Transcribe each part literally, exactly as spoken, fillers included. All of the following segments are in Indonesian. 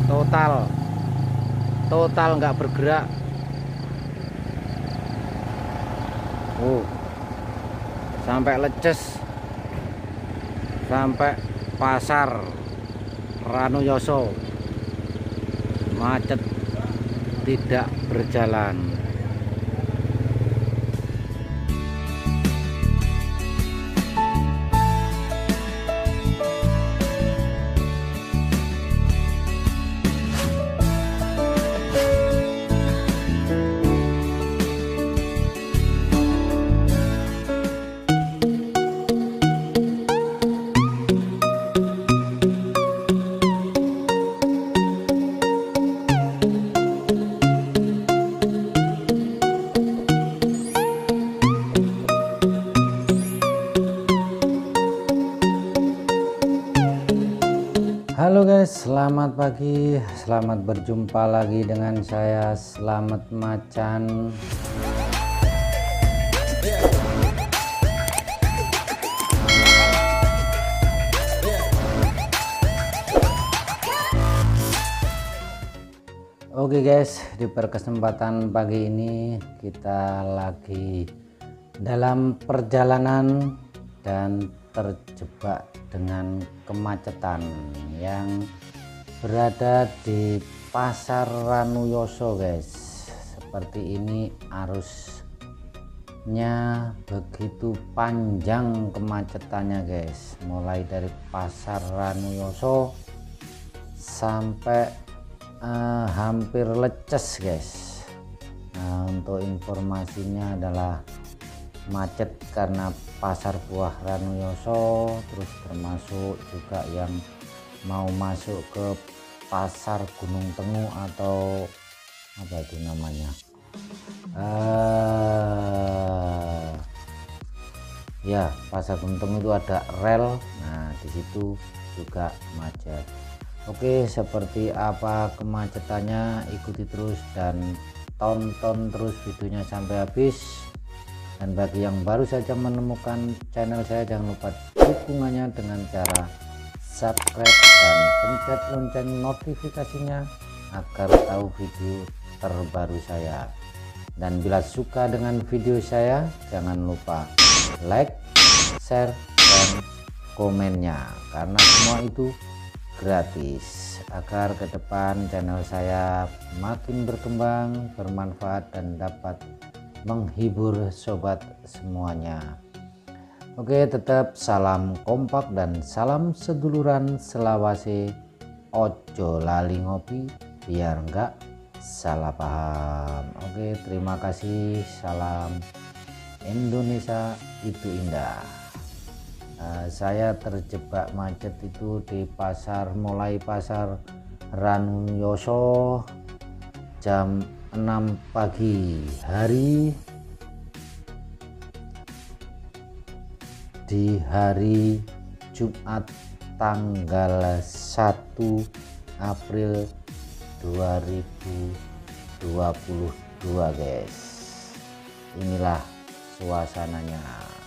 total total nggak bergerak. Oh, sampai Leces, sampai pasar Ranuyoso macet, tidak berjalan. Halo guys, selamat pagi, selamat berjumpa lagi dengan saya Slamet Macan. Oke guys, di perkesempatan pagi ini kita lagi dalam perjalanan dan terjebak dengan kemacetan yang berada di pasar Ranuyoso guys. Seperti ini arusnya begitu panjang kemacetannya guys, mulai dari pasar Ranuyoso sampai eh, hampir Leces guys. Nah, untuk informasinya adalah macet karena pasar buah Ranuyoso, terus termasuk juga yang mau masuk ke pasar Gunung Tengu atau apa itu namanya, uh, ya pasar Gunung Tengu itu ada rel. Nah di situ juga macet. Oke, seperti apa kemacetannya, ikuti terus dan tonton terus videonya sampai habis. Dan bagi yang baru saja menemukan channel saya, jangan lupa dukungannya dengan cara subscribe dan pencet lonceng notifikasinya agar tahu video terbaru saya. Dan bila suka dengan video saya, jangan lupa like, share, dan komennya, karena semua itu gratis agar ke depan channel saya makin berkembang, bermanfaat, dan dapat menghibur sobat semuanya. Oke, tetap salam kompak dan salam seduluran selawase. Ojo lali ngopi biar enggak salah paham. Oke, terima kasih. Salam Indonesia itu indah. Uh, saya terjebak macet itu di pasar, mulai pasar Ranuyoso jam enam pagi hari di hari Jumat tanggal satu April dua ribu dua puluh dua guys. Inilah suasananya.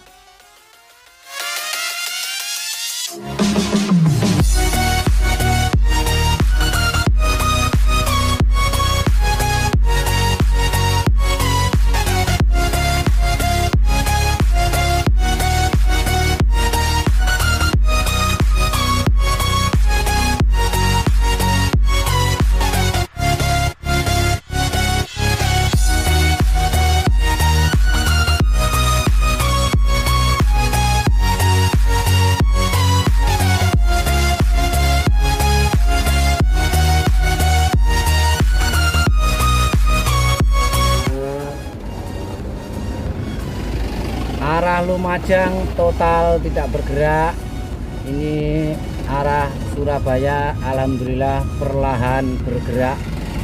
Arah Lumajang total tidak bergerak. Ini arah Surabaya alhamdulillah perlahan bergerak,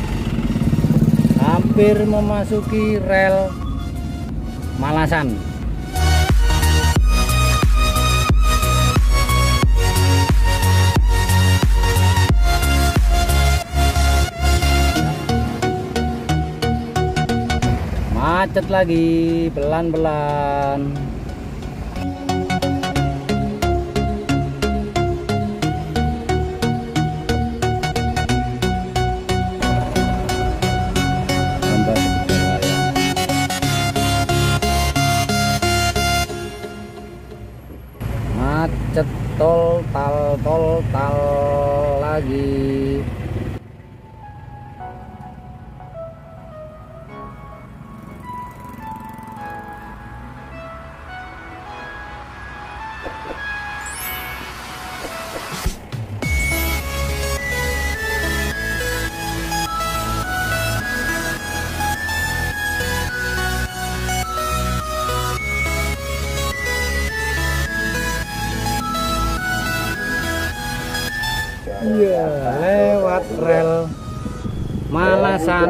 hampir memasuki rel Malasan. Macet lagi, pelan-pelan. lagi. Iya, lewat rel Malasan.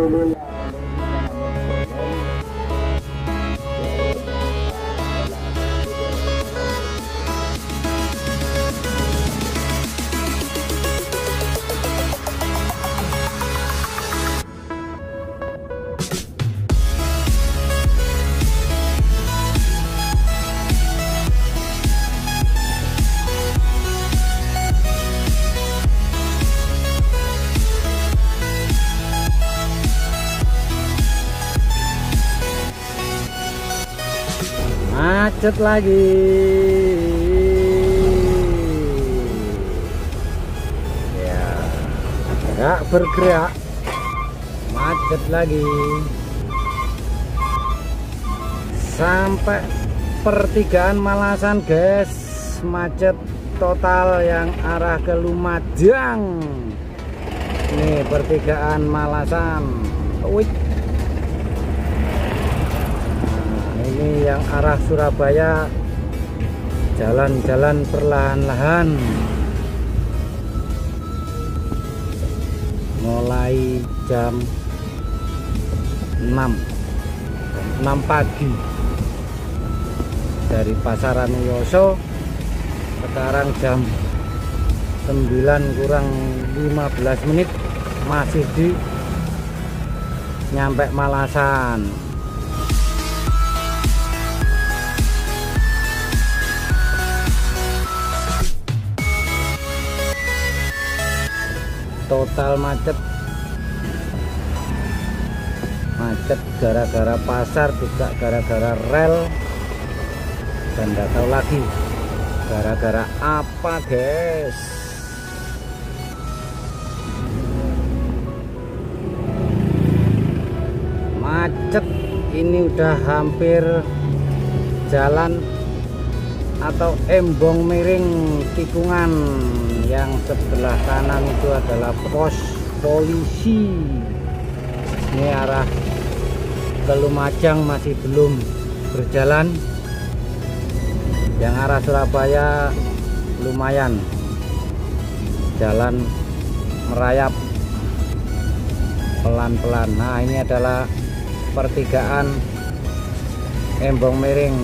Macet lagi. Ya, nggak bergerak, macet lagi sampai pertigaan Malasan guys. Macet total yang arah ke Lumajang. Nih pertigaan Malasan. Wih. Ini yang arah Surabaya, jalan-jalan perlahan-lahan, mulai jam enam pagi dari Pasaran Yoso. Sekarang jam sembilan kurang lima belas menit, masih di nyampe Malasan. Total macet, macet gara-gara pasar, juga gara-gara rel, dan nggak tahu lagi gara-gara apa guys. Macet ini udah hampir jalan atau embong miring tikungan. Yang sebelah kanan itu adalah pos polisi. Ini arah ke Lumajang masih belum berjalan. Yang arah Surabaya lumayan, jalan merayap pelan-pelan. Nah, ini adalah pertigaan embong miring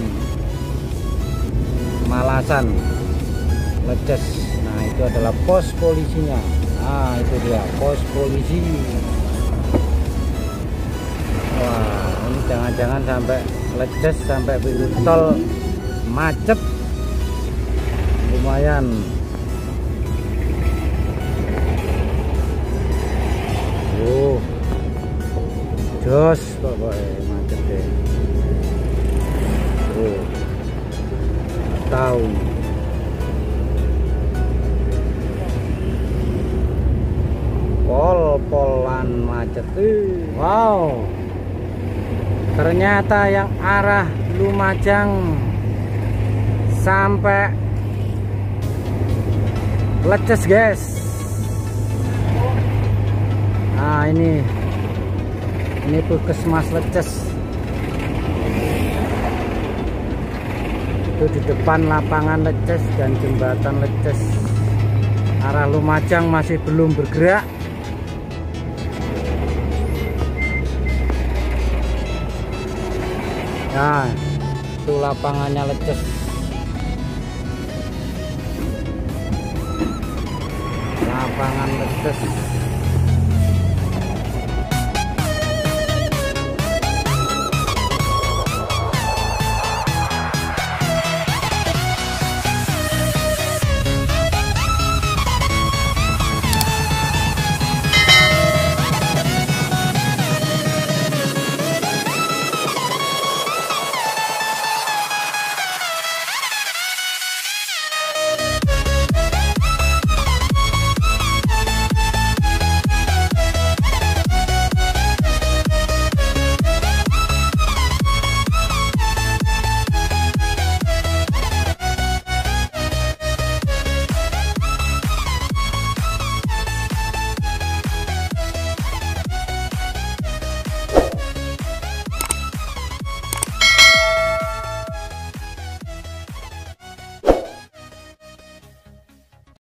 Malasan Leces. Nah, itu adalah pos polisinya. Nah, itu dia pos polisi. Wah, ini jangan-jangan sampai Leces, sampai pintu tol macet lumayan. Oh, jos pokoknya macet deh. Oh, tahu. Pol-polan macet tuh. Wow, ternyata yang arah Lumajang sampai Leces guys. Nah, ini ini puskesmas Leces. Itu di depan lapangan Leces dan jembatan Leces. Arah Lumajang masih belum bergerak. Nah, itu lapangannya Leces. Lapangan Leces.